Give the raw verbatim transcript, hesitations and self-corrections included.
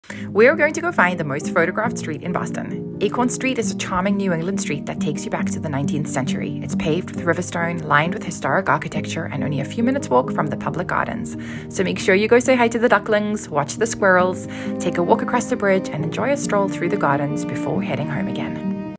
We're going to go find the most photographed street in Boston. Acorn Street is a charming New England street that takes you back to the nineteenth century. It's paved with riverstone, lined with historic architecture, and only a few minutes walk from the public gardens. So make sure you go say hi to the ducklings, watch the squirrels, take a walk across the bridge, and enjoy a stroll through the gardens before heading home again.